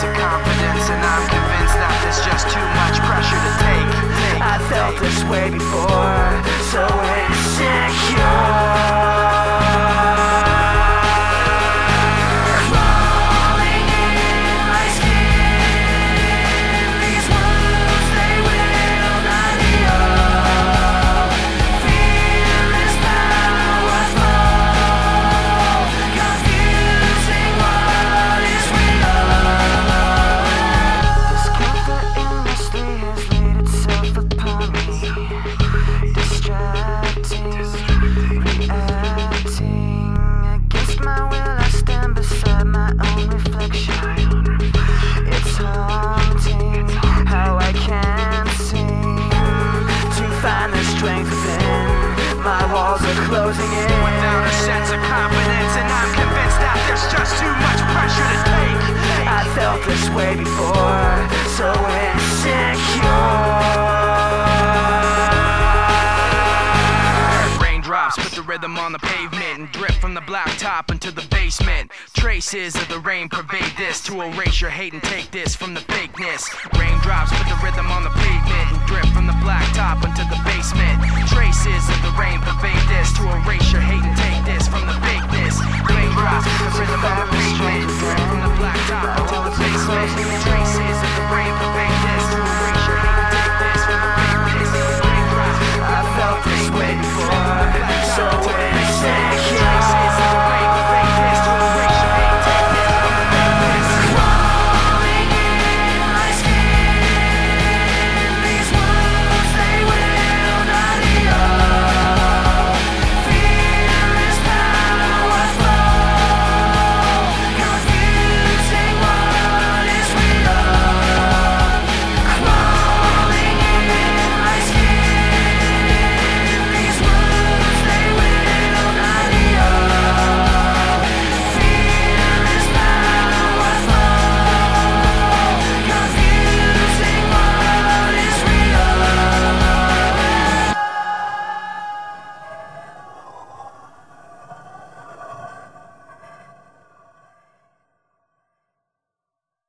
sense of confidence, and I'm convinced that there's just too much pressure to take. I felt this way before, so insecure. Closing in without a sense of confidence, and I'm convinced that there's just too much pressure to take. I felt this way before, so insecure. Raindrops put the rhythm on the pavement and drip from the blacktop into the basement. Traces of the rain pervade this to erase your hate and take this from the fakeness. Raindrops put the rhythm on the pavement and drip from the blacktop into the basement. Traces of the rain pervade this to erase your hate and take this from the fakeness. Raindrops put the rhythm on the pavement.